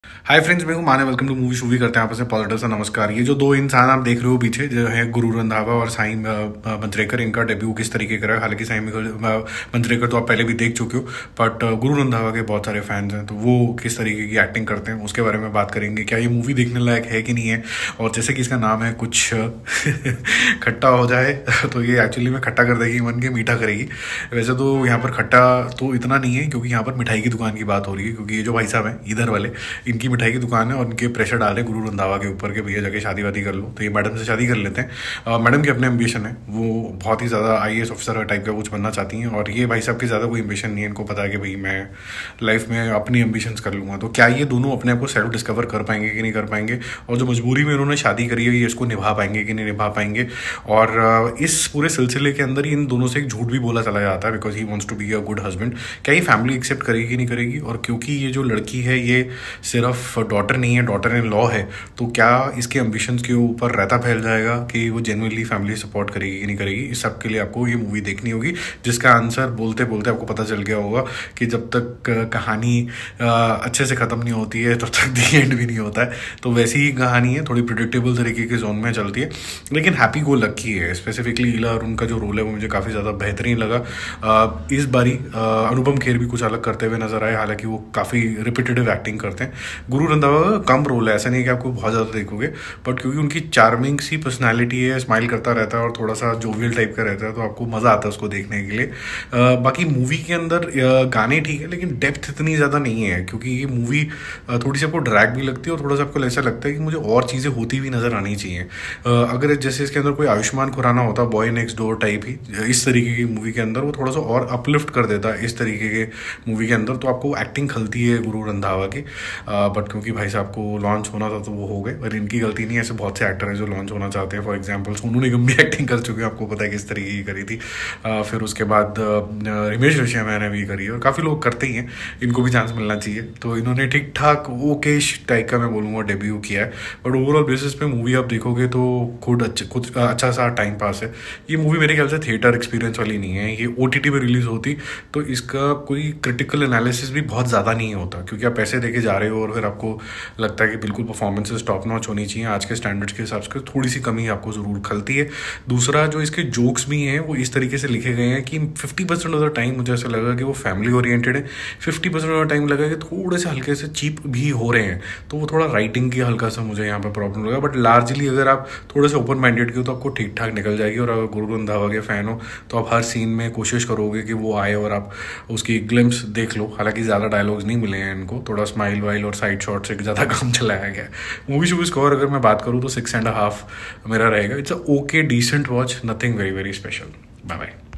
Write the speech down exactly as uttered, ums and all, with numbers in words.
Hi friends, मैं हूं माने। वेलकम टू मूवी शूवी। करते हैं आपस में पॉलिटिक्स। नमस्कार। ये जो दो इंसान आप देख रहे हो पीछे, जो है गुरु रंधावा और साई मंजरेकर, इनका डेब्यू किस तरीके का रहा है। हालांकि साई मंजरेकर तो आप पहले भी देख चुके हो, बट गुरु रंधावा के बहुत सारे फैंस हैं, तो वो किस तरीके की एक्टिंग करते हैं उसके बारे में बात करेंगे। क्या ये मूवी देखने लायक है कि नहीं है, और जैसे कि इसका नाम है कुछ खट्टा हो जाए तो ये एक्चुअली में खट्टा कर देगी, मन के मीठा करेगी। वैसे तो यहाँ पर खट्टा तो इतना नहीं है, क्योंकि यहाँ पर मिठाई की दुकान की बात हो रही है। क्योंकि ये जो भाई साहब हैं इधर वाले, इनकी मिठाई की दुकान है और इनके प्रेशर डाल रहे गुरु रंधावा के ऊपर के भैया जाके शादी वादी कर लो। तो ये मैडम से शादी कर लेते हैं। मैडम के अपने एम्बिशन है, वो बहुत ही ज़्यादा I A S officer type का कुछ बनना चाहती हैं, और ये भाई साहब की ज़्यादा कोई एम्बिशन नहीं है। इनको पता है कि भाई मैं लाइफ में अपनी एम्बिशंस कर लूँगा। तो क्या ये दोनों अपने आप को सेल्फ डिस्कवर कर पाएंगे कि नहीं कर पाएंगे, और जो मजबूरी में इन्होंने शादी करी है ये इसको निभा पाएंगे कि नहीं निभा पाएंगे। और इस पूरे सिलसिले के अंदर ही इन दोनों से एक झूठ भी बोला चला जाता है, because he wants to be a good husband. क्या ये फैमिली एक्सेप्ट करेगी कि नहीं करेगी, और क्योंकि ये जो लड़की है ये सिर्फ डॉटर नहीं है, डॉटर इन लॉ है, तो क्या इसके एम्बिशंस के ऊपर रहता फैल जाएगा कि वो जेन्युइनली फैमिली सपोर्ट करेगी कि नहीं करेगी। इस सब के लिए आपको ये मूवी देखनी होगी, जिसका आंसर बोलते बोलते आपको पता चल गया होगा कि जब तक कहानी अच्छे से ख़त्म नहीं होती है तब तक दी एंड भी नहीं होता है। तो वैसी ही कहानी है, थोड़ी प्रिडिक्टेबल तरीके के जोन में चलती है, लेकिन हैप्पी गो लकी है। स्पेसिफिकली ईला और उनका जो रोल है वो मुझे काफ़ी ज़्यादा बेहतरीन लगा। इस बारी अनुपम खेर भी कुछ अलग करते हुए नजर आए, हालांकि वो काफ़ी रिपीटेटिव एक्टिंग करते हैं। गुरु रंधावा का कम रोल है, ऐसा नहीं कि आपको बहुत ज़्यादा देखोगे, बट क्योंकि उनकी चार्मिंग सी पर्सनालिटी है, स्माइल करता रहता है और थोड़ा सा जोवियल टाइप का रहता है, तो आपको मज़ा आता है उसको देखने के लिए। आ, बाकी मूवी के अंदर गाने ठीक है, लेकिन डेप्थ इतनी ज़्यादा नहीं है, क्योंकि ये मूवी थोड़ी सी आपको ड्रैग भी लगती है और थोड़ा सा आपको ऐसा लगता है कि मुझे और चीज़ें होती भी नज़र आनी चाहिए। अगर जैसे इसके अंदर कोई आयुष्मान खुराना होता, बॉय नेक्स्ट डोर टाइप ही इस तरीके की मूवी के अंदर, वो थोड़ा सा और अपलिफ्ट कर देता इस तरीके के मूवी के अंदर, तो आपको एक्टिंग खलती है गुरु रंधावा की। बट क्योंकि भाई साहब को लॉन्च होना था तो वो हो गए, और इनकी गलती नहीं है। ऐसे बहुत से एक्टर हैं जो लॉन्च होना चाहते हैं। फॉर एग्जांपल सोनू निगम भी एक्टिंग कर चुके हैं, आपको पता है किस तरीके की करी थी। आ, फिर उसके बाद रमेश रेशिया ने भी करी है, और काफ़ी लोग करते ही हैं, इनको भी चांस मिलना चाहिए। तो इन्होंने ठीक ठाक ओकेश टाइप का मैं बोलूँगा डेब्यू किया है, बट ओवरऑल बेसिस पे मूवी आप देखोगे तो खुद अच्छे कुछ अच्छा सा टाइम पास है। ये मूवी मेरे ख्याल से थिएटर एक्सपीरियंस वाली नहीं है। ये ओ टी टी पर रिलीज़ होती तो इसका कोई क्रिटिकल एनालिसिस भी बहुत ज़्यादा नहीं होता, क्योंकि आप पैसे देके जा रहे हो और फिर आपको लगता है कि बिल्कुल परफॉर्मेंसेस टॉप नॉच होनी चाहिए आज के स्टैंडर्ड्स के हिसाब से, थोड़ी सी कमी आपको ज़रूर खलती है। दूसरा, जो इसके जोक्स भी हैं वो इस तरीके से लिखे गए हैं कि fifty percent of the time मुझे ऐसा लगा कि वो फैमिली ओरिएंटेड है, fifty percent of the time लगा कि थोड़े से हल्के से चीप भी हो रहे हैं। तो वो थोड़ा राइटिंग की हल्का सा मुझे यहाँ पर प्रॉब्लम लगा, बट लार्जली अगर आप थोड़े से ओपन माइंडेड के हो तो आपको ठीक ठाक निकल जाएगी। और अगर गुरु रंधावा के फ़ैन हो तो आप हर सीन में कोशिश करोगे कि वो आए और आप उसकी ग्लिम्स देख लो। हालांकि ज़्यादा डायलॉग्स नहीं मिले हैं इनको, थोड़ा स्माइल वाइल और साइड शॉट से ज़्यादा काम चलाया गया। मूवी शूवी स्कोर अगर मैं बात करूँ तो सिक्स एंड हाफ मेरा रहेगा। It's a okay decent watch, nothing very very special. Bye bye.